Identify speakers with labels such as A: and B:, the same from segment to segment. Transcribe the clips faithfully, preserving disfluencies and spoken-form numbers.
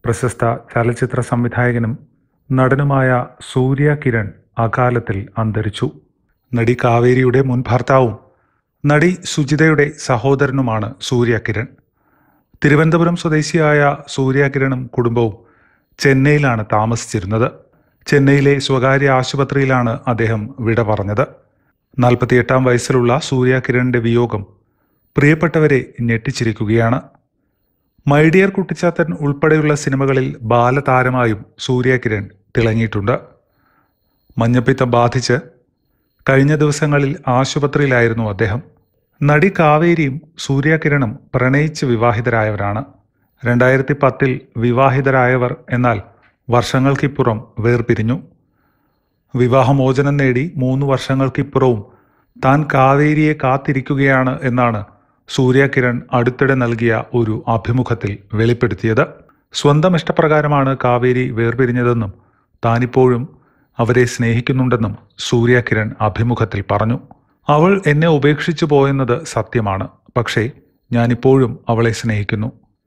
A: പ്രശസ്ത ചലച്ചിത്ര സംവിധായകനും നടനുമായ സൂര്യ കിരൺ അകാലത്തിൽ അന്തരിച്ചു. നടി കാവേരിയുടെ മുൻ ഭർത്താവും നടി സുജിതയുടെ സഹോദരനുമാണ് സൂര്യ കിരൺ. തിരുവനന്തപുരം സ്വദേശിയായ സൂര്യ കിരണും കുടുംബവും ചെന്നൈയിലാണ് താമസിച്ചിരുന്നത്. ചെന്നൈയിലെ സ്വകാര്യ ആശുപത്രിയിലാണ് അദ്ദേഹം വിട പറഞ്ഞത്. നാൽപ്പത്തിയെട്ടാം വയസ്സിലുള്ള സൂര്യ കിരണിന്റെ വിയോഗം പ്രിയപ്പെട്ടവരെ ഞെട്ടിച്ചിരിക്കുകയാണ്. മൈ ഡിയർ കുട്ടിച്ചാത്തൻ ഉൾപ്പെടെയുള്ള സിനിമകളിൽ ബാലതാരമായും സൂര്യ കിരൺ തിളങ്ങിയിട്ടുണ്ട്. മഞ്ഞപ്പിത്തം ബാധിച്ച് കഴിഞ്ഞ ദിവസങ്ങളിൽ ആശുപത്രിയിലായിരുന്നു അദ്ദേഹം. നടി കാവേരിയും സൂര്യ കിരണും പ്രണയിച്ച് വിവാഹിതരായവരാണ്. രണ്ടായിരത്തി പത്തിൽ വിവാഹിതരായവർ, എന്നാൽ വർഷങ്ങൾക്കിപ്പുറം വേർപിരിഞ്ഞു. വിവാഹമോചനം നേടി മൂന്ന് വർഷങ്ങൾക്കിപ്പുറവും താൻ കാവേരിയെ കാത്തിരിക്കുകയാണ് എന്നാണ് സൂര്യ കിരൺ അടുത്തിടെ നൽകിയ ഒരു അഭിമുഖത്തിൽ വെളിപ്പെടുത്തിയത്. സ്വന്തം ഇഷ്ടപ്രകാരമാണ് കാവേരി വേർപിരിഞ്ഞതെന്നും താനിപ്പോഴും അവരെ സ്നേഹിക്കുന്നുണ്ടെന്നും സൂര്യ കിരൺ അഭിമുഖത്തിൽ പറഞ്ഞു. അവൾ എന്നെ ഉപേക്ഷിച്ചു പോയെന്നത് സത്യമാണ്, പക്ഷേ ഞാനിപ്പോഴും അവളെ സ്നേഹിക്കുന്നു.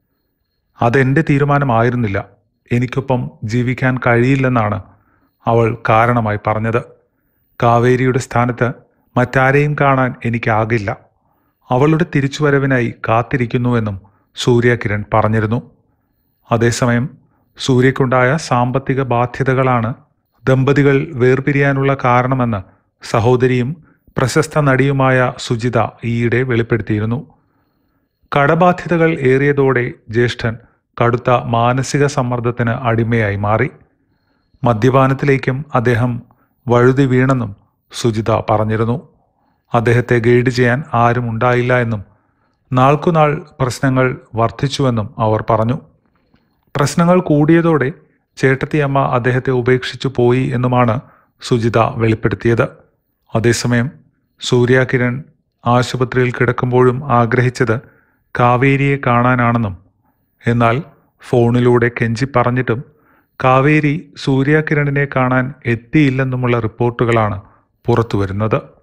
A: അതെൻ്റെ തീരുമാനമായിരുന്നില്ല. എനിക്കൊപ്പം ജീവിക്കാൻ കഴിയില്ലെന്നാണ് അവൾ കാരണമായി പറഞ്ഞത്. കാവേരിയുടെ സ്ഥാനത്ത് മറ്റാരെയും കാണാൻ എനിക്കാകില്ല. അവളുടെ തിരിച്ചുവരവിനായി കാത്തിരിക്കുന്നുവെന്നും സൂര്യ കിരൺ പറഞ്ഞിരുന്നു. അതേസമയം സൂര്യയ്ക്കുണ്ടായ സാമ്പത്തിക ബാധ്യതകളാണ് ദമ്പതികൾ വേർപിരിയാനുള്ള കാരണമെന്ന് സഹോദരിയും പ്രശസ്ത നടിയുമായ സുജിത ഈയിടെ വെളിപ്പെടുത്തിയിരുന്നു. കടബാധ്യതകൾ ഏറിയതോടെ ജ്യേഷ്ഠൻ കടുത്ത മാനസിക സമ്മർദ്ദത്തിന് അടിമയായി മാറി. മദ്യപാനത്തിലേക്കും അദ്ദേഹം വഴുതി വീണെന്നും സുജിത പറഞ്ഞിരുന്നു. അദ്ദേഹത്തെ ഗൈഡ് ചെയ്യാൻ ആരും ഉണ്ടായില്ല എന്നും നാൾക്കുനാൾ പ്രശ്നങ്ങൾ വർദ്ധിച്ചുവെന്നും അവർ പറഞ്ഞു. പ്രശ്നങ്ങൾ കൂടിയതോടെ ചേട്ടത്തിയമ്മ അദ്ദേഹത്തെ ഉപേക്ഷിച്ചു പോയി എന്നുമാണ് സുജിത വെളിപ്പെടുത്തിയത്. അതേസമയം സൂര്യ കിരൺ ആശുപത്രിയിൽ കിടക്കുമ്പോഴും ആഗ്രഹിച്ചത് കാവേരിയെ കാണാനാണെന്നും എന്നാൽ ഫോണിലൂടെ കെഞ്ചി പറഞ്ഞിട്ടും കാവേരി സൂര്യ കിരണിനെ കാണാൻ എത്തിയില്ലെന്നുമുള്ള റിപ്പോർട്ടുകളാണ് പുറത്തുവരുന്നത്.